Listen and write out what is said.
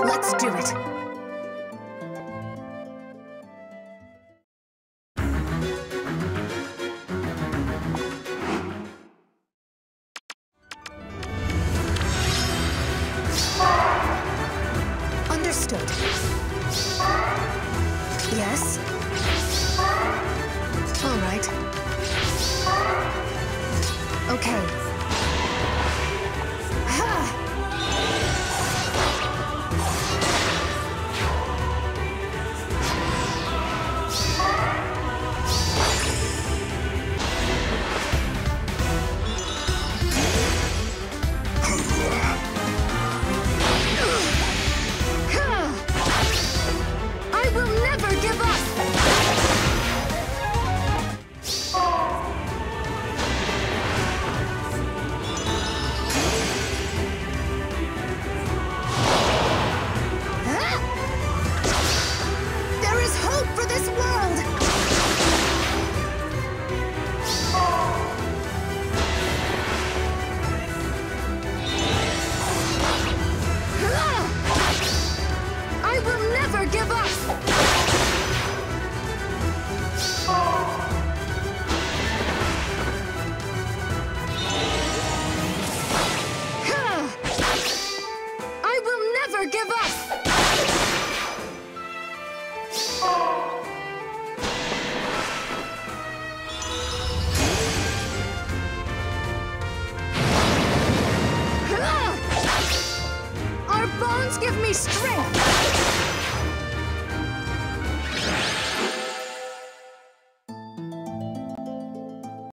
Let's do it. Understood. Yes? All right. Okay. Ha! I will never give up! There is hope for this world! I will never give up! I will never give up! Our bonds give me strength!